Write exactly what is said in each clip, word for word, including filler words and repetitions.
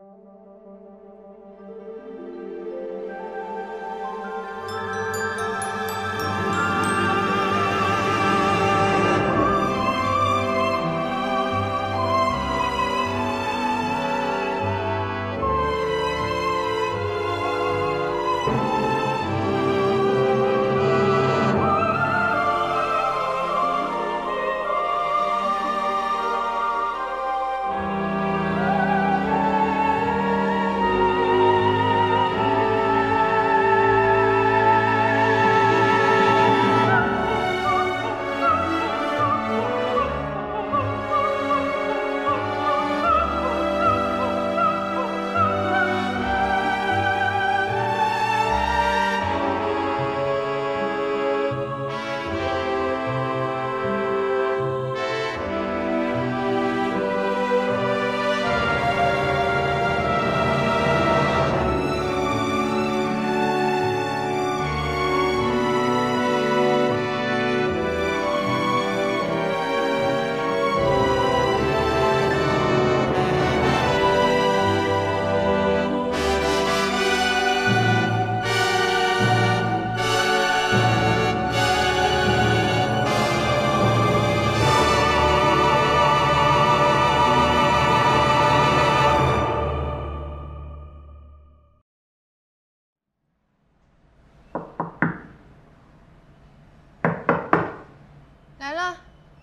来了。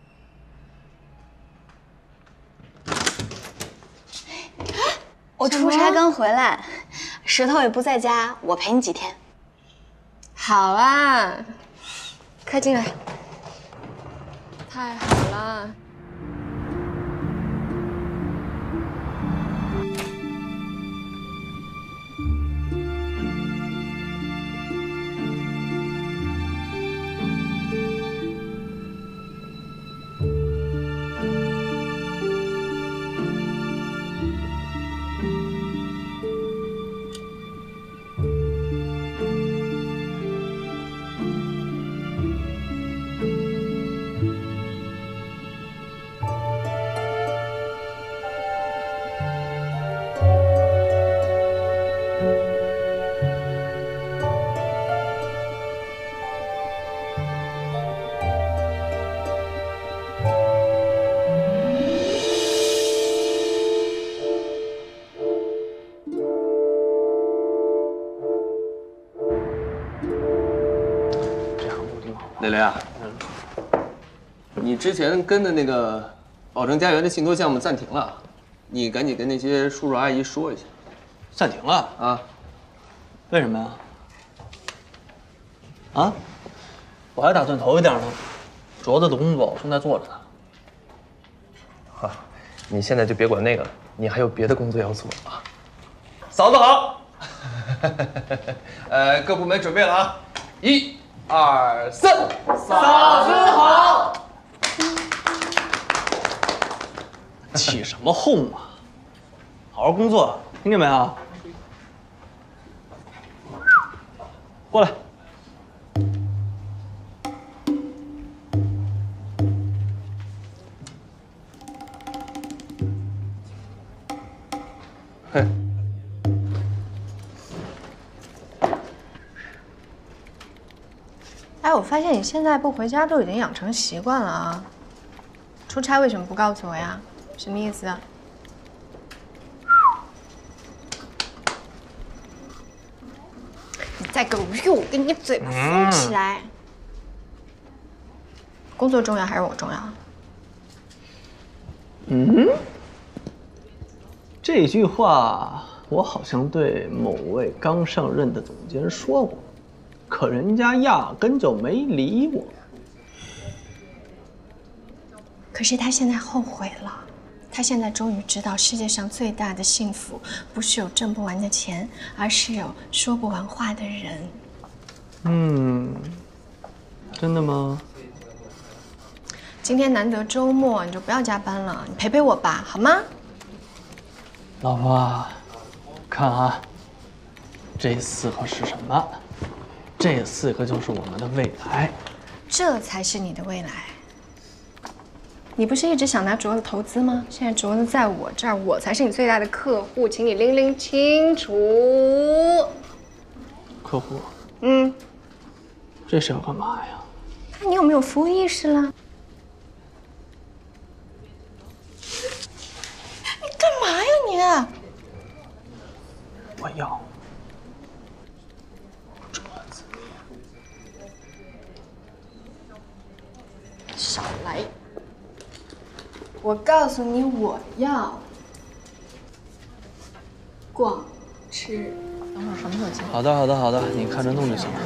我出差刚回来，石头也不在家，我陪你几天。 好啊，快进来。太好了。 蕾蕾啊，你之前跟的那个宝城家园的信托项目暂停了，你赶紧跟那些叔叔阿姨说一下。 暂停了啊？ 为什么呀？啊？我还打算投一点呢，镯子的工作我正在做着呢。 好，你现在就别管那个了，你还有别的工作要做啊。嫂子好。呃，各部门准备了啊，一。 二三， 嫂子好！起什么哄啊？好好工作，听见没啊？过来。 嘿。 哎，我发现你现在不回家都已经养成习惯了啊！出差为什么不告诉我呀？什么意思啊？你再给我用，我给你嘴巴封起来！嗯、工作重要还是我重要？ 嗯，这句话我好像对某位刚上任的总监说过。 可人家压根就没理我。 可是他现在后悔了，他现在终于知道，世界上最大的幸福不是有挣不完的钱，而是有说不完话的人。 嗯，真的吗？ 今天难得周末，你就不要加班了，你陪陪我吧，好吗？ 老婆，看啊，这四个是什么？ 这四个就是我们的未来， 这才是你的未来。 你不是一直想拿镯子投资吗？现在镯子在我这儿，我才是你最大的客户，请你拎拎清楚。 客户？ 嗯， 这是要干嘛呀？ 看你有没有服务意识了。你干嘛呀你？ 我要。 少来！我告诉你，我要逛吃。 等会儿什么时候结婚？ 好的，好的，好的，你看着弄就行了。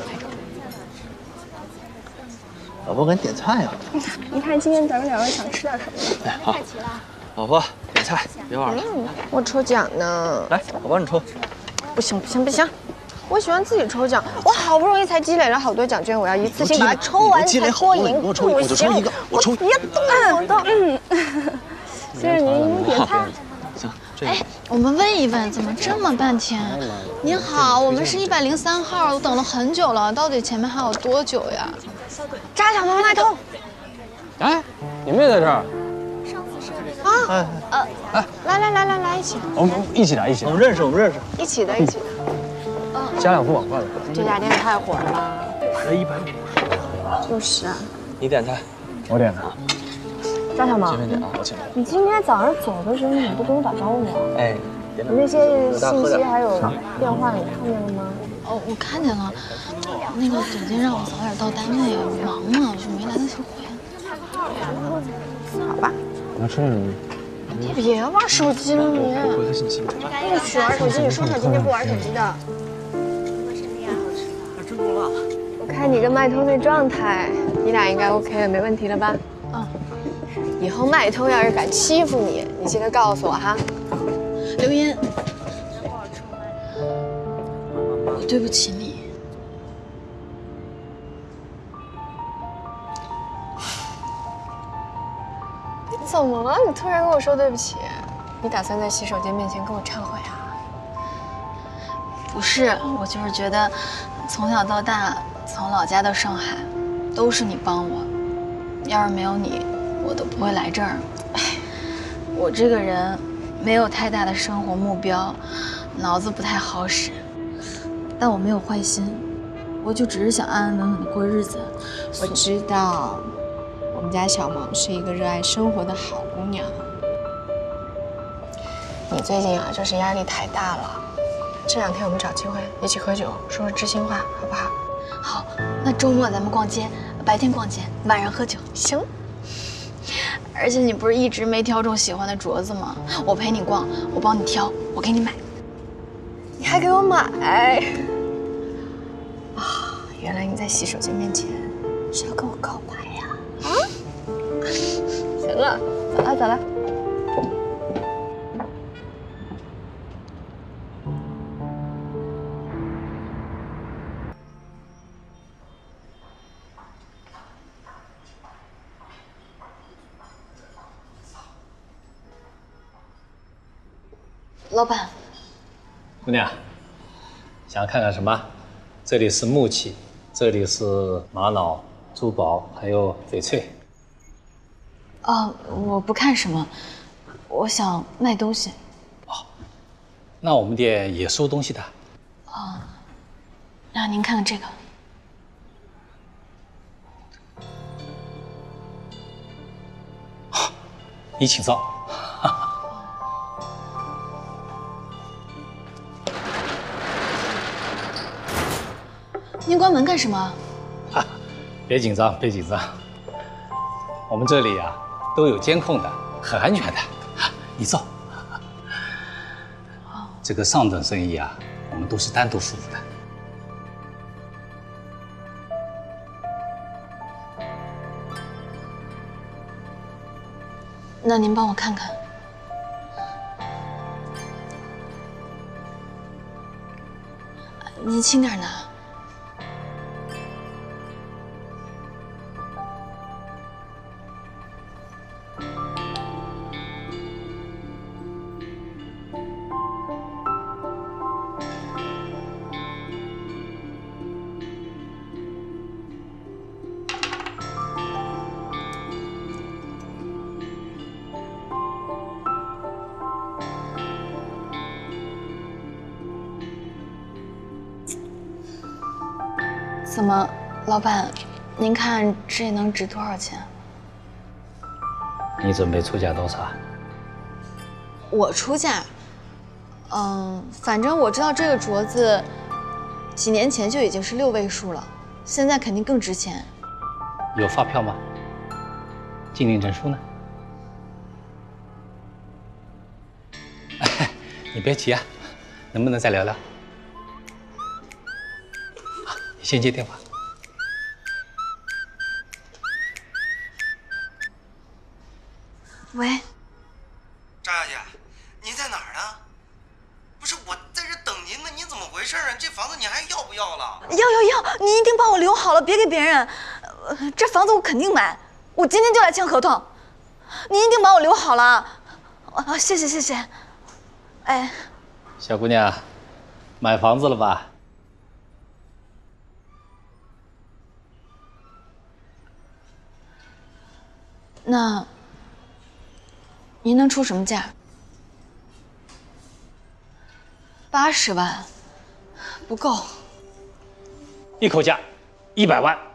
老婆，赶紧点菜呀！ 你看今天咱们两个想吃点什么？ 哎，好。老婆，点菜，别忘了。 我抽奖呢。 来，我帮你抽。 不行不行不行，我喜欢自己抽奖。我好不容易才积累了好多奖券，我要一次性把它抽完才过瘾。 我抽一个，我就抽一个，我抽。 别动我动。嗯。先生您，您点菜。 行，这个。 哎，我们问一问，怎么这么半天？您好，我们是一百零三号，我等了很久了，到底前面还有多久呀？ 扎小毛麦通。 哎，你们也在这儿？ 啊，呃，哎，来来来来来，一起。 我们一起来，一起。 我们认识，我们认识。 一起的，一起的。 家两副碗筷的。 这家店太火了。 才一百五十。 就是啊。 你点菜，我点的。 扎小毛， 随便点啊，我请。 你今天早上走的时候，你不跟我打招呼啊？ 哎， 你那些信息还有电话，你看见了吗？ 哦，我看见了，那个总监让我早点到单位，忙嘛，我就没来得及回。 好吧。 你要吃点什么？ 你别玩手机了，你。 回个信息。 不许玩手机！你说好今天不玩手机的。 真够辣。 我看你跟麦通那状态，你俩应该 OK 了，没问题了吧？ 嗯。 以后麦通要是敢欺负你，你记得告诉我哈。 刘音，我对不起你。 你怎么了？你突然跟我说对不起，你打算在洗手间面前跟我忏悔啊？ 不是，我就是觉得，从小到大，从老家到上海，都是你帮我。要是没有你，我都不会来这儿。哎，我这个人没有太大的生活目标，脑子不太好使。但我没有坏心，我就只是想安安稳稳的过日子。 我知道，我们家小萌是一个热爱生活的好姑娘。你最近啊，就是压力太大了。这两天我们找机会一起喝酒，说说知心话，好不好？ 好，那周末咱们逛街，白天逛街，晚上喝酒。 行。 而且你不是一直没挑中喜欢的镯子吗？我陪你逛，我帮你挑，我给你买。 你还给我买？啊，原来你在洗手间面前是要跟我告白呀？啊？行了，走了走了。 老板， 姑娘，想看看什么？这里是木器，这里是玛瑙、珠宝，还有翡翠。 哦，我不看什么，我想卖东西。 哦，那我们店也收东西的。 哦，那您看看这个。 好，你请坐。 您关门干什么？ 哈，别紧张，别紧张。我们这里啊都有监控的，很安全的。你坐。这个上等生意啊，我们都是单独服务的。 那您帮我看看。您轻点拿。 怎么，老板，您看这能值多少钱？ 你准备出价多少？ 我出价，嗯，反正我知道这个镯子几年前就已经是六位数了，现在肯定更值钱。 有发票吗？鉴定证书呢？你别急啊，能不能再聊聊？好，你先接电话。 喂， 张小姐，您在哪儿呢？不是我在这等您呢，您怎么回事啊？这房子你还要不要了？ 要要要！你一定帮我留好了，别给别人。呃，这房子我肯定买，我今天就来签合同。你一定帮我留好了。啊，谢谢谢谢。哎， 小姑娘，买房子了吧？ 那您能出什么价？八十万，不够。 一口价，一百万。